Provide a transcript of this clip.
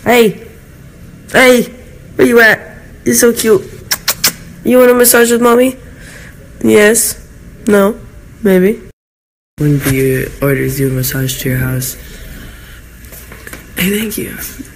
Hey, hey, where you at? You're so cute. You want a massage with mommy? Yes. No. Maybe. When Bea orders you a massage to your house. Hey, thank you.